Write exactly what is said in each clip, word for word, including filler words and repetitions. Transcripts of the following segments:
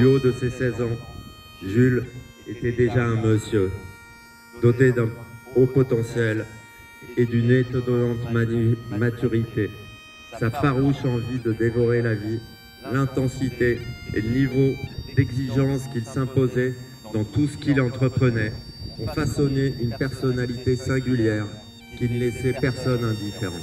Du haut de ses seize ans, Jules était déjà un monsieur, doté d'un haut potentiel et d'une étonnante maturité. Sa farouche envie de dévorer la vie, l'intensité et le niveau d'exigence qu'il s'imposait dans tout ce qu'il entreprenait ont façonné une personnalité singulière qui ne laissait personne indifférent.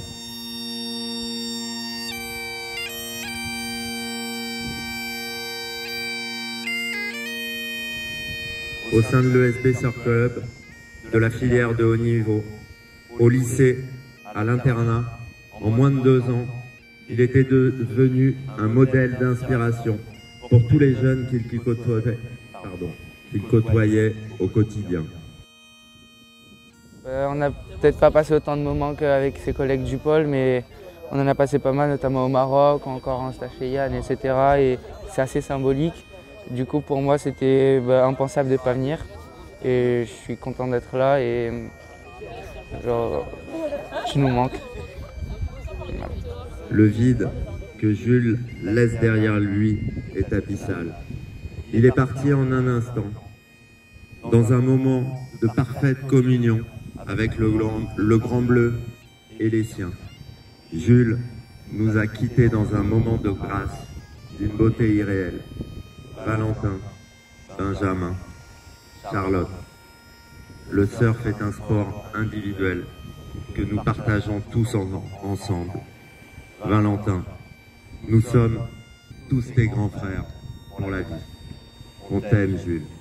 Au sein de l'E S B Surf Club, de la filière de haut niveau, au lycée, à l'internat, en moins de deux ans, il était devenu un modèle d'inspiration pour tous les jeunes qu'il côtoyait, pardon, qu'il côtoyait au quotidien. Euh, on n'a peut-être pas passé autant de moments qu'avec ses collègues du pôle, mais on en a passé pas mal, notamment au Maroc, encore en stage chez Yann, et cetera. Et c'est assez symbolique. Du coup, pour moi, c'était bah, impensable de ne pas venir. Et je suis content d'être là et genre, tu nous manques. Le vide que Jules laisse derrière lui est abyssal. Il est parti en un instant, dans un moment de parfaite communion avec le grand, le grand bleu et les siens. Jules nous a quittés dans un moment de grâce, d'une beauté irréelle. Valentin, Benjamin, Charlotte. Le surf est un sport individuel que nous partageons tous en, ensemble. Valentin, nous sommes tous tes grands frères pour la vie. On t'aime, Jules.